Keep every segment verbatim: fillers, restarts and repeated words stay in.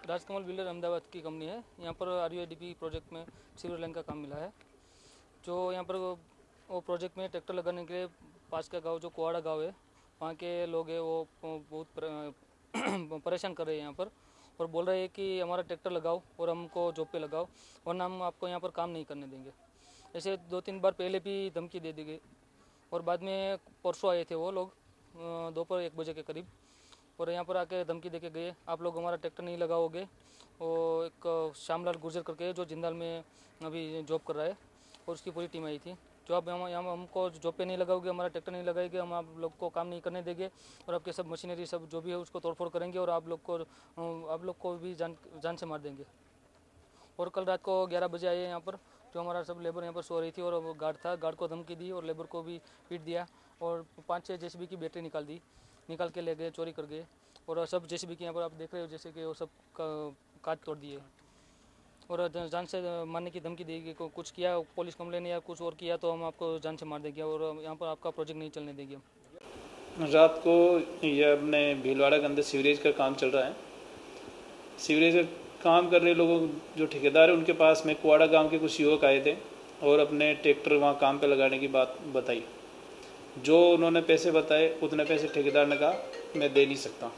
Rajkamal builder Ahmedabad की company है। यहाँ पर R U I D P project में सीवर लाइन का काम मिला है। जो यहाँ पर वो, वो प्रोजेक्ट में ट्रैक्टर लगाने के लिए पास का गांव जो कुआड़ा गांव है, वहाँ के लोग हैं वो बहुत परेशान कर रहे हैं यहाँ पर, और बोल रहे हैं कि हमारा ट्रैक्टर लगाओ और हमको जॉब पे लगाओ, वरना हम आपको यहाँ पर काम नहीं करने देंगे। ऐसे दो तीन बार पहले भी धमकी दे दी गई, और बाद में परसों आए थे वो लोग दोपहर एक बजे के करीब, और यहाँ पर आके धमकी देके गए, आप लोग हमारा ट्रैक्टर नहीं लगाओगे। वो एक श्यामलाल गुर्जर करके जो जिंदाल में अभी जॉब कर रहा है, और उसकी पूरी टीम आई थी। जो आप हम यहाँ हमको जॉब पे नहीं लगाओगे, हमारा ट्रैक्टर नहीं लगाएंगे, हम आप लोग को काम नहीं करने देंगे, और आपके सब मशीनरी सब जो भी है उसको तोड़फोड़ करेंगे, और आप लोग को आप लोग को भी जान जान से मार देंगे। और कल रात को ग्यारह बजे आए यहाँ पर, जो हमारा सब लेबर यहाँ पर सो रही थी, और वो गार्ड था, गार्ड को धमकी दी और लेबर को भी पीट दिया, और पाँच छः जेसीबी की बैटरी निकाल दी, निकाल के ले गए, चोरी कर गए। और सब जेसीबी के यहाँ पर आप देख रहे हो जैसे कि वो सब काट तोड़ दिए, और जान से मारने की धमकी देगी। को कुछ किया पुलिस कंप्लेन या कुछ और किया तो हम आपको जान से मार देंगे, और यहाँ पर आपका प्रोजेक्ट नहीं चलने देंगे। रात को ये अपने भीलवाड़ा के अंदर सीवरेज का काम चल रहा है। सीवरेज का काम कर रहे लोगों जो ठेकेदार है उनके पास में कुआड़ा गांव के कुछ युवक आए थे और अपने ट्रैक्टर वहाँ काम पे लगाने की बात बताई। जो उन्होंने पैसे बताए उतने पैसे ठेकेदार ने कहा मैं दे नहीं सकता।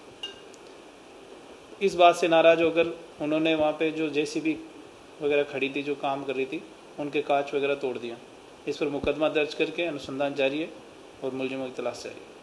इस बात से नाराज़ होकर उन्होंने वहाँ पे जो जेसीबी वगैरह खड़ी थी जो काम कर रही थी उनके कांच वगैरह तोड़ दिया। इस पर मुकदमा दर्ज करके अनुसंधान जारी है और मुलजिमों की तलाश जारी है।